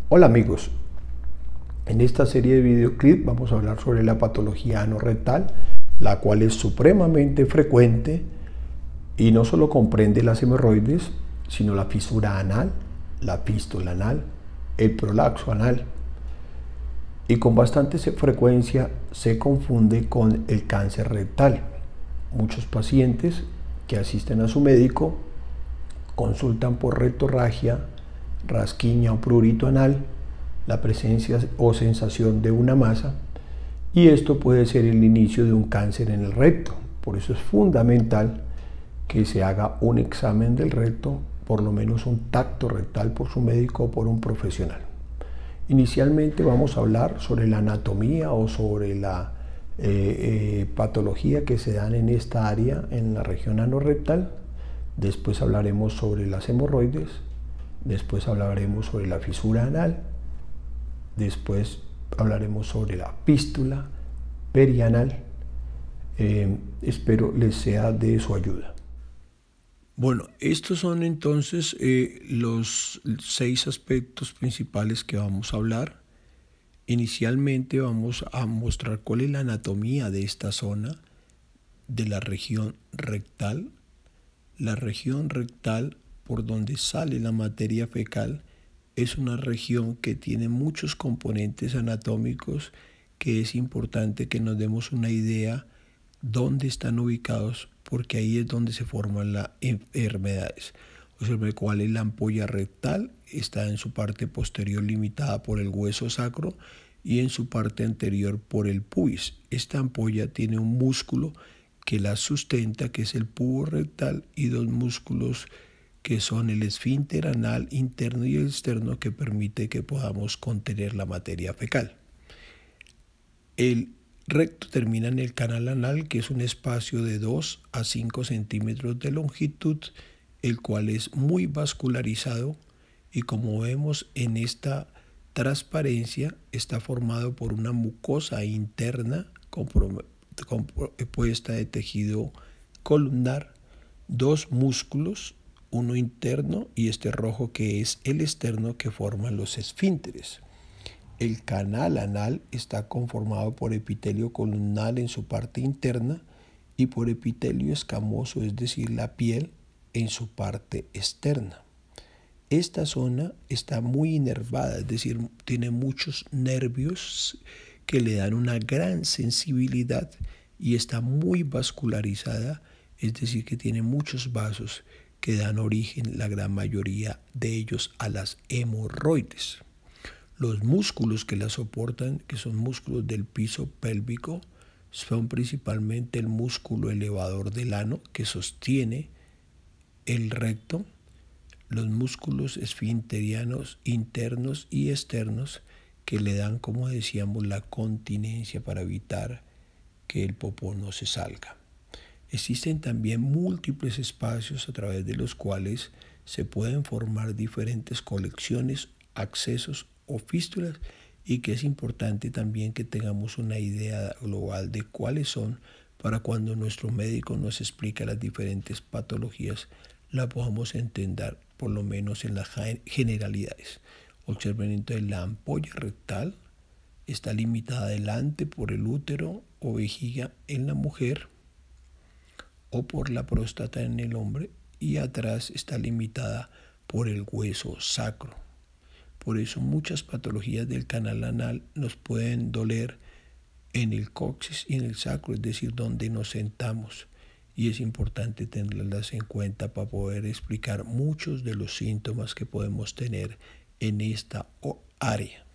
Hola amigos, en esta serie de videoclips vamos a hablar sobre la patología anorrectal, la cual es supremamente frecuente y no solo comprende las hemorroides, sino la fisura anal, la fístula anal, el prolapso anal, y con bastante frecuencia se confunde con el cáncer rectal. Muchos pacientes que asisten a su médico consultan por rectorragia, rasquiña o prurito anal, la presencia o sensación de una masa, y esto puede ser el inicio de un cáncer en el recto. Por eso es fundamental que se haga un examen del recto, por lo menos un tacto rectal por su médico o por un profesional. Inicialmente vamos a hablar sobre la anatomía o sobre la patología que se dan en esta área, en la región anorrectal. Después hablaremos sobre las hemorroides, después hablaremos sobre la fisura anal, después hablaremos sobre la fístula perianal. Espero les sea de su ayuda. Bueno, estos son entonces los 6 aspectos principales que vamos a hablar. Inicialmente vamos a mostrar cuál es la anatomía de esta zona, de la región rectal. La región rectal, por donde sale la materia fecal, es una región que tiene muchos componentes anatómicos que es importante que nos demos una idea dónde están ubicados, porque ahí es donde se forman las enfermedades. Observe cuál es la ampolla rectal, está en su parte posterior limitada por el hueso sacro y en su parte anterior por el pubis. Esta ampolla tiene un músculo que la sustenta, que es el pubo rectal, y dos músculos que son el esfínter anal interno y externo, que permite que podamos contener la materia fecal. El recto termina en el canal anal, que es un espacio de 2 a 5 centímetros de longitud, el cual es muy vascularizado y, como vemos en esta transparencia, está formado por una mucosa interna compuesta de tejido columnar, dos músculos, uno interno y este rojo que es el externo, que forman los esfínteres. El canal anal está conformado por epitelio columnar en su parte interna y por epitelio escamoso, es decir, la piel, en su parte externa. Esta zona está muy inervada, es decir, tiene muchos nervios que le dan una gran sensibilidad y está muy vascularizada, es decir, que tiene muchos vasos que dan origen, la gran mayoría de ellos, a las hemorroides. Los músculos que la soportan, que son músculos del piso pélvico, son principalmente el músculo elevador del ano, que sostiene el recto, los músculos esfinterianos internos y externos, que le dan, como decíamos, la continencia para evitar que el popó no se salga. Existen también múltiples espacios a través de los cuales se pueden formar diferentes colecciones, accesos o fístulas, y que es importante también que tengamos una idea global de cuáles son, para cuando nuestro médico nos explica las diferentes patologías, la podamos entender por lo menos en las generalidades. Observen entonces, la ampolla rectal está limitada adelante por el útero o vejiga en la mujer o por la próstata en el hombre, y atrás está limitada por el hueso sacro. Por eso muchas patologías del canal anal nos pueden doler en el coxis y en el sacro, es decir, donde nos sentamos, y es importante tenerlas en cuenta para poder explicar muchos de los síntomas que podemos tener en esta área.